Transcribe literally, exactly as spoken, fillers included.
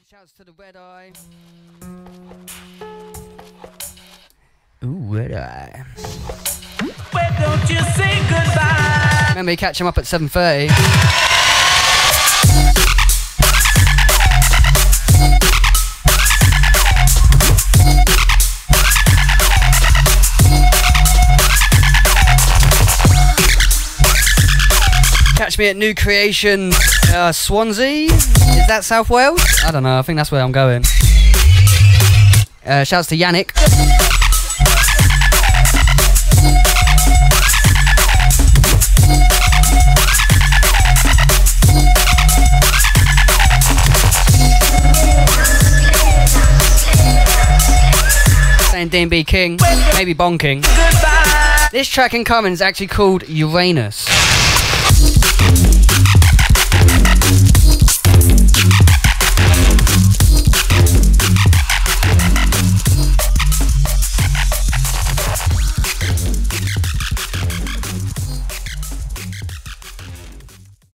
Shouts to the red eye. Ooh, red eye. Why don't you say goodbye? Remember, you catch him up at seven thirty. Catch me at New Creation, uh, Swansea. Is that South Wales? I don't know. I think that's where I'm going. Uh, shouts to Yannick. Saying Dean B King, maybe bonking. This track incoming is actually called Uranus.